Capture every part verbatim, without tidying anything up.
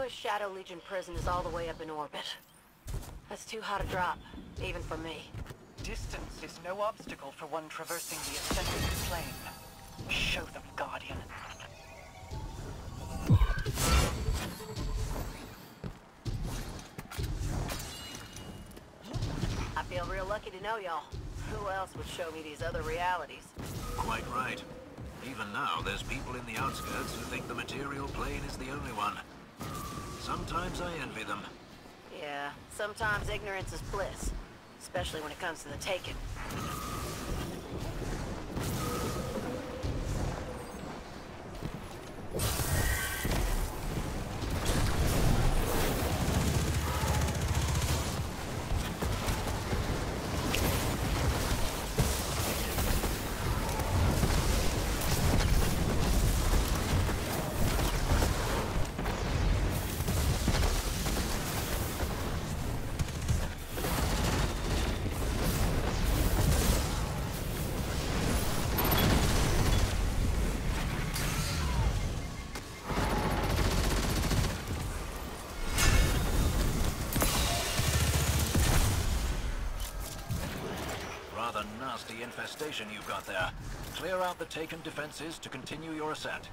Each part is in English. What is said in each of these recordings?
newest Shadow Legion prison is all the way up in orbit. That's too hot a drop, even for me. Distance is no obstacle for one traversing the ascendant plane. Show them, Guardian. I feel real lucky to know y'all. Who else would show me these other realities? Quite right. Even now, there's people in the outskirts who think the material plane is the only one. Sometimes I envy them. Yeah, sometimes ignorance is bliss. Especially when it comes to the Taken. Rather nasty infestation you've got there. Clear out the Taken defenses to continue your ascent.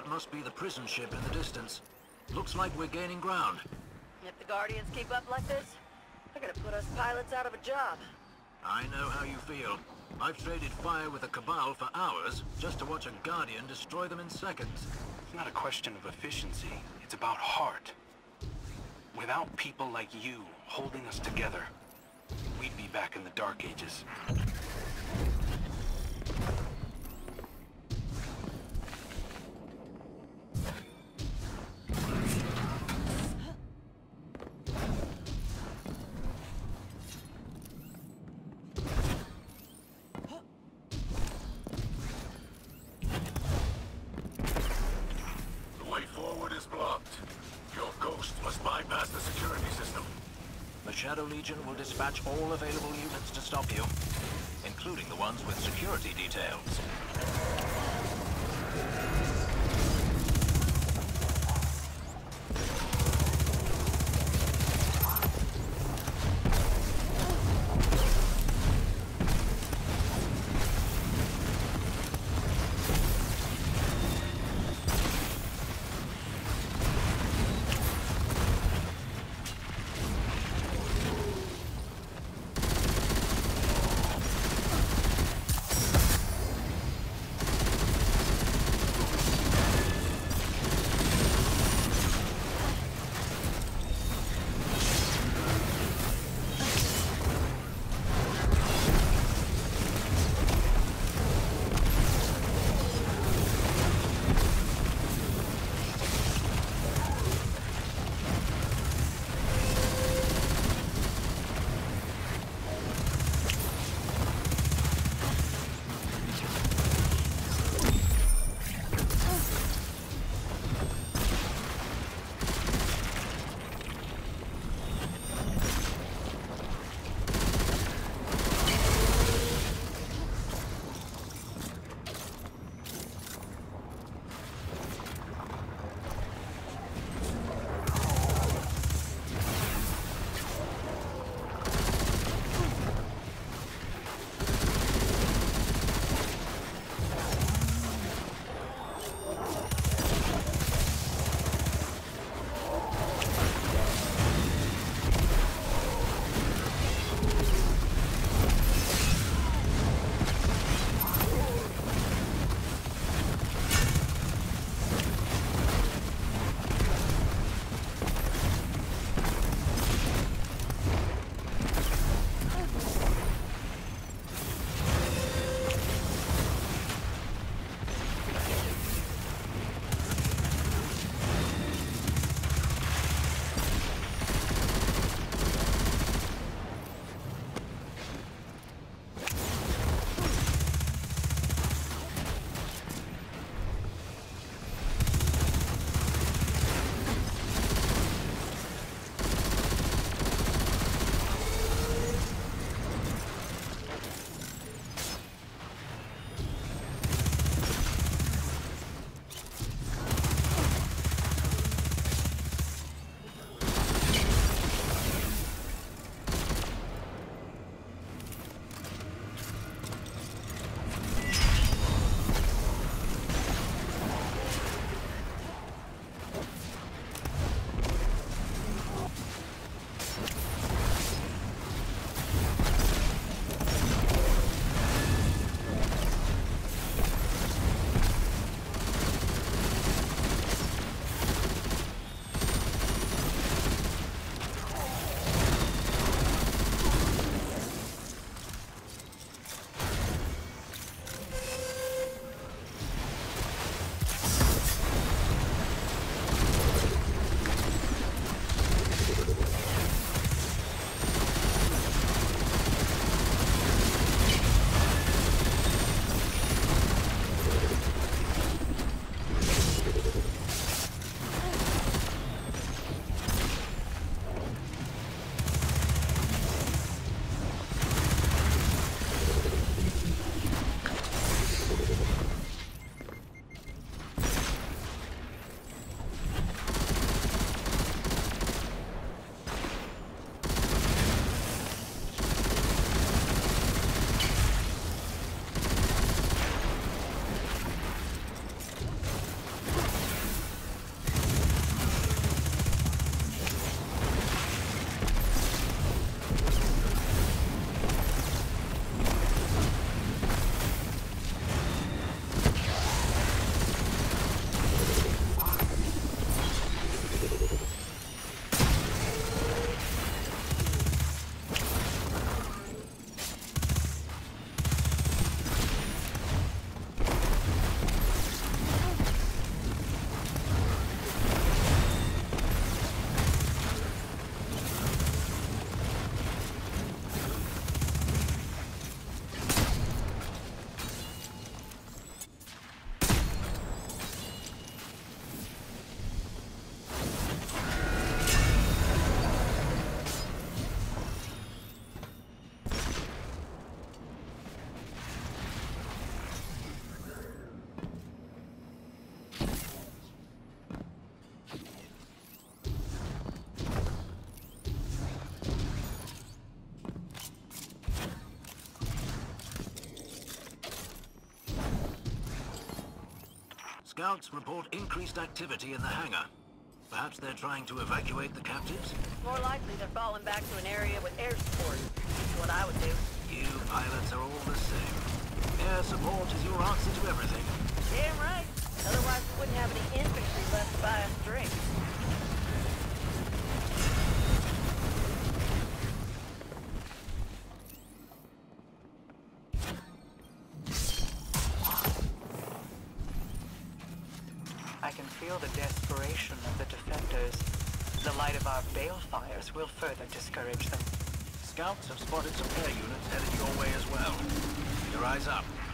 That must be the prison ship in the distance. Looks like we're gaining ground. If the Guardians keep up like this, they're gonna put us pilots out of a job. I know how you feel. I've traded fire with the Cabal for hours just to watch a Guardian destroy them in seconds. It's not a question of efficiency. It's about heart. Without people like you holding us together, we'd be back in the Dark Ages. The way forward is blocked. Your ghost must bypass the security system. The Shadow Legion will dispatch all available units to stop you, including the ones with security details. Scouts report increased activity in the hangar. Perhaps they're trying to evacuate the captives? More likely they're falling back to an area with air support. That's what I would do. You pilots are all the same. Air support is your answer to everything. Damn right. Otherwise we wouldn't have any infantry left to buy us drinks. I can feel the desperation of the defenders. The light of our balefires will further discourage them. Scouts have spotted some air units headed your way as well. Keep your eyes up.